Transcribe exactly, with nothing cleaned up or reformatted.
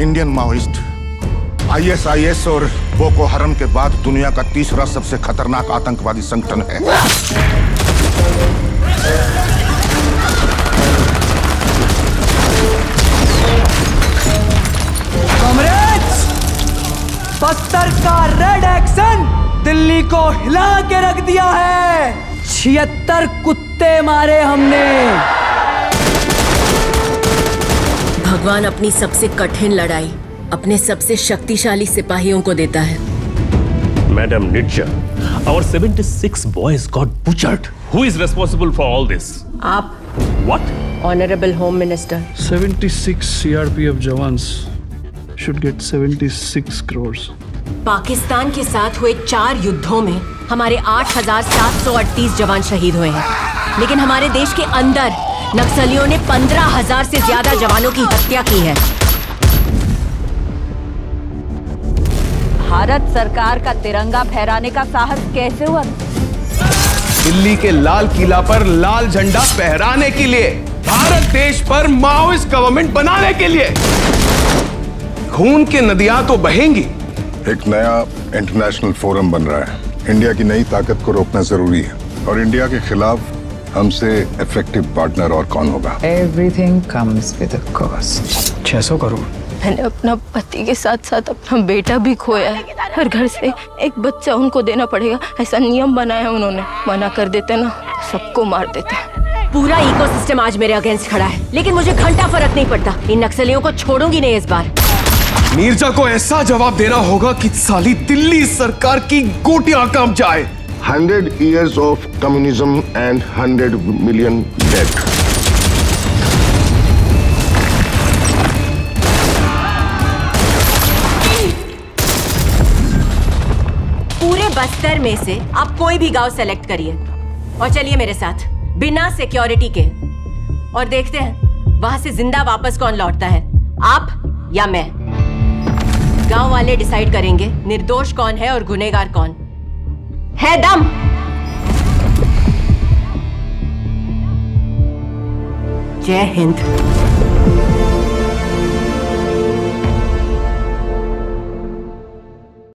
Indian Maoist I S I S और Boko Haram के बाद दुनिया का तीसरा सबसे खतरनाक आतंकवादी संगठन है। कॉमरेड्स, पत्थर का रेड एक्शन दिल्ली को हिला के रख दिया है। छिहत्तर कुत्ते मारे हमने। भगवान अपनी सबसे कठिन लड़ाई अपने सबसे शक्तिशाली सिपाहियों को देता है। Madam Nitja, our seventy-six boys got butchered. Who is responsible for all this? आप। What? Honorable Home Minister. seventy-six C R P F jawans should get seventy-six crores. Pakistan के साथ हुए चार युद्धों में हमारे आठ हजार सात सौ अड़तीस जवान शहीद हुए हैं, लेकिन हमारे देश के अंदर नक्सलियों ने पंद्रह हजार से ज्यादा जवानों की हत्या की है। भारत सरकार का तिरंगा फहराने का साहस कैसे हुआ? दिल्ली के लाल किला पर लाल झंडा फहराने के लिए, भारत देश पर माओइस्ट गवर्नमेंट बनाने के लिए। खून की नदियां तो बहेंगी। एक नया इंटरनेशनल फोरम बन रहा है। इंडिया की नई ताकत को रोकना जरूरी है, और इंडिया के खिलाफ हमसे इफेक्टिव पार्टनर और कौन होगा? Everything comes with a cost. छह सौ करोड़। मैंने अपना पति के साथ साथ अपना बेटा भी खोया है। हर घर से एक बच्चा उनको देना पड़ेगा, ऐसा नियम बनाया है उन्होंने। मना कर देते ना तो सबको मार देते। पूरा इकोसिस्टम आज मेरे अगेंस्ट खड़ा है, लेकिन मुझे घंटा फर्क नहीं पड़ता। इन नक्सलियों को छोड़ूंगी नहीं इस बार। नीरजा को ऐसा जवाब देना होगा कि साली दिल्ली सरकार की गोटियां कांप जाए। Hundred years of communism and hundred million dead. पूरे बस्तर में से आप कोई भी गांव सेलेक्ट करिए और चलिए मेरे साथ बिना सिक्योरिटी के, और देखते हैं वहां से जिंदा वापस कौन लौटता है, आप या मैं। गांव वाले डिसाइड करेंगे निर्दोष कौन है और गुनहगार कौन है। दम। जय हिंद।